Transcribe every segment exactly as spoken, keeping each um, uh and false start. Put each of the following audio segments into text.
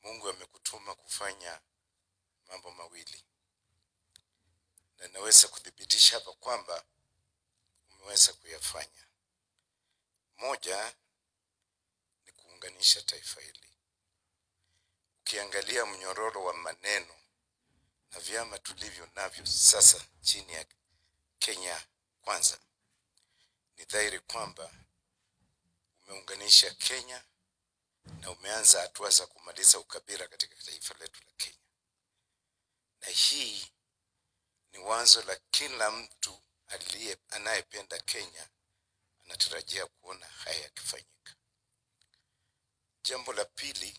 Mungu amekutuma kufanya mambo mawili. Na naweza kudhibitisha hapa kwamba umeweza kuyafanya. Moja ni kuunganisha taifa hili. Ukiangalia mnyororo wa maneno na vyama tulivyo navyo sasa chini ya Kenya Kwanza, ni dhahiri kwamba umeunganisha Kenya na umeanza hatua za kumaliza ukabila katika taifa letu la Kenya. Na hii ni wazo la kila mtu aliye anayependa Kenya anatarajia kuona haya yakifanyika. Jambo la pili,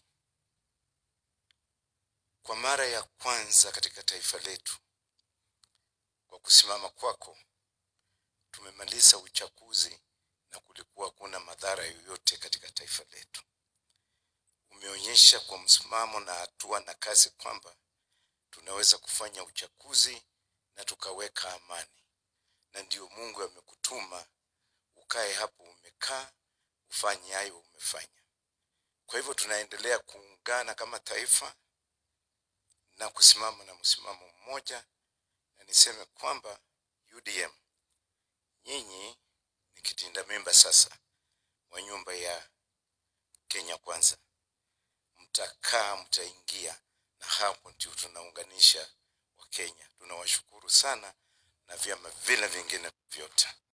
kwa mara ya kwanza katika taifa letu, kwa kusimama kwako, tumemaliza uchaguzi na kulikuwa kuna madhara yoyote katika taifa letu. Umeonyesha kwa msimamo na hatua na kazi kwamba tunaweza kufanya uchaguzi na tukaweka amani. Na ndio Mungu amekutuma ukae hapo umekaa, ufanye hayo umefanya. Kwa hivyo tunaendelea kuungana kama taifa na kusimama na msimamo mmoja, na niseme kwamba U D M, nyinyi ni kitinda mimba sasa wa nyumba ya Kenya Kwanza. Mtakaa, mtaingia, na hapo ndio tunaunganisha wa Kenya. Tunawashukuru sana na vyama vile vingine vyote.